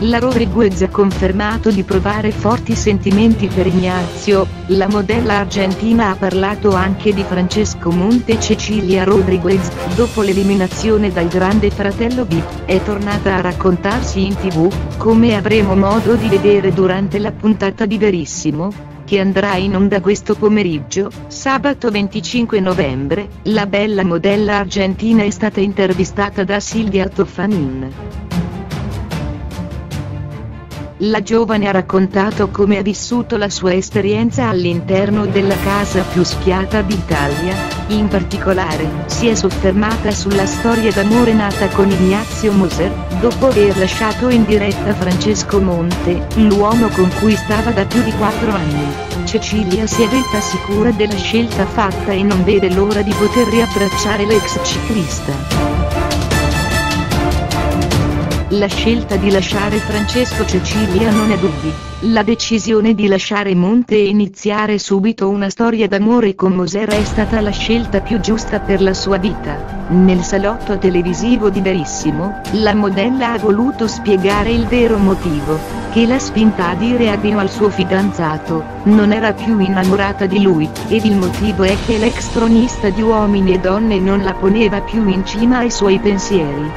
La Rodriguez ha confermato di provare forti sentimenti per Ignazio. La modella argentina ha parlato anche di Francesco Monte. Cecilia Rodriguez, dopo l'eliminazione dal Grande Fratello VIP, è tornata a raccontarsi in TV, come avremo modo di vedere durante la puntata di Verissimo, che andrà in onda questo pomeriggio, sabato 25 novembre. La bella modella argentina è stata intervistata da Silvia Toffanin. La giovane ha raccontato come ha vissuto la sua esperienza all'interno della casa più spiata d'Italia. In particolare, si è soffermata sulla storia d'amore nata con Ignazio Moser, dopo aver lasciato in diretta Francesco Monte, l'uomo con cui stava da più di 4 anni. Cecilia si è detta sicura della scelta fatta e non vede l'ora di poter riabbracciare l'ex ciclista. La scelta di lasciare Francesco. Cecilia non ha dubbi. La decisione di lasciare Monte e iniziare subito una storia d'amore con Moser è stata la scelta più giusta per la sua vita. Nel salotto televisivo di Verissimo, la modella ha voluto spiegare il vero motivo, che l'ha spinta a dire addio al suo fidanzato. Non era più innamorata di lui, ed il motivo è che l'ex tronista di Uomini e Donne non la poneva più in cima ai suoi pensieri.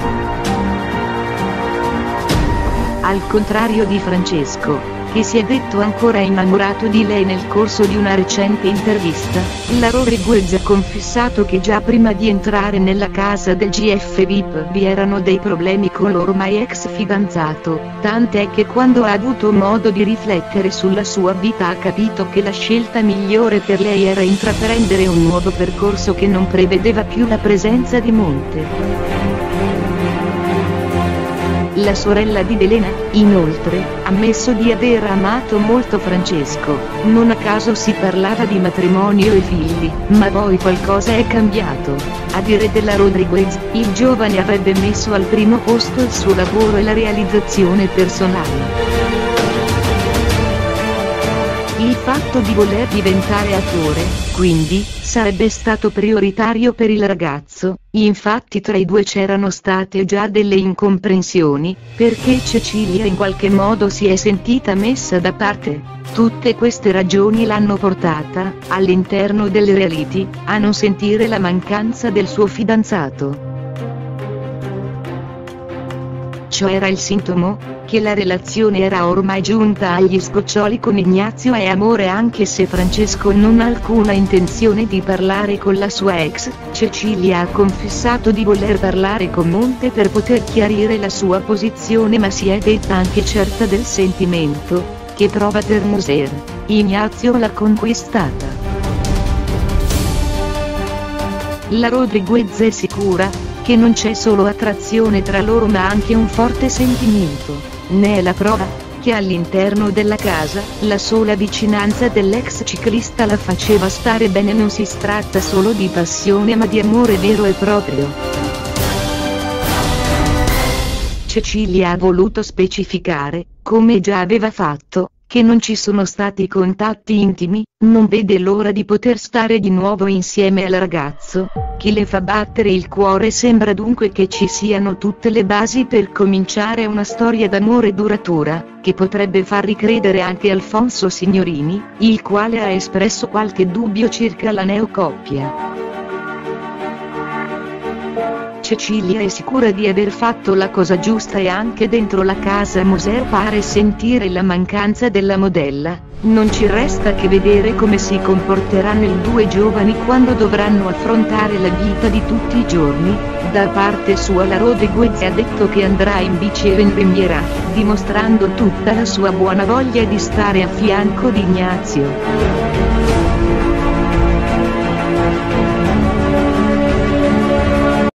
Al contrario di Francesco, che si è detto ancora innamorato di lei nel corso di una recente intervista, la Rodriguez ha confessato che già prima di entrare nella casa del GF VIP vi erano dei problemi con l'ormai ex fidanzato, tant'è che quando ha avuto modo di riflettere sulla sua vita ha capito che la scelta migliore per lei era intraprendere un nuovo percorso che non prevedeva più la presenza di Monte. La sorella di Elena, inoltre, ha ammesso di aver amato molto Francesco. Non a caso si parlava di matrimonio e figli, ma poi qualcosa è cambiato. A dire della Rodriguez, il giovane avrebbe messo al primo posto il suo lavoro e la realizzazione personale. Il fatto di voler diventare attore, quindi, sarebbe stato prioritario per il ragazzo. Infatti tra i due c'erano state già delle incomprensioni, perché Cecilia in qualche modo si è sentita messa da parte. Tutte queste ragioni l'hanno portata, all'interno del reality, a non sentire la mancanza del suo fidanzato. Ciò era il sintomo? Che la relazione era ormai giunta agli sgoccioli con Ignazio e amore. Anche se Francesco non ha alcuna intenzione di parlare con la sua ex, Cecilia ha confessato di voler parlare con Monte per poter chiarire la sua posizione, ma si è detta anche certa del sentimento che prova per Moser. Ignazio l'ha conquistata. La Rodriguez è sicura che non c'è solo attrazione tra loro ma anche un forte sentimento. Ne è la prova che all'interno della casa, la sola vicinanza dell'ex ciclista la faceva stare bene. Non si tratta solo di passione ma di amore vero e proprio. Cecilia ha voluto specificare, come già aveva fatto, che non ci sono stati contatti intimi. Non vede l'ora di poter stare di nuovo insieme al ragazzo, che le fa battere il cuore. Sembra dunque che ci siano tutte le basi per cominciare una storia d'amore duratura, che potrebbe far ricredere anche Alfonso Signorini, il quale ha espresso qualche dubbio circa la neocoppia. Cecilia è sicura di aver fatto la cosa giusta e anche dentro la casa Moser pare sentire la mancanza della modella. Non ci resta che vedere come si comporteranno i due giovani quando dovranno affrontare la vita di tutti i giorni. Da parte sua la Rodriguez ha detto che andrà in bici e venierà, dimostrando tutta la sua buona voglia di stare a fianco di Ignazio.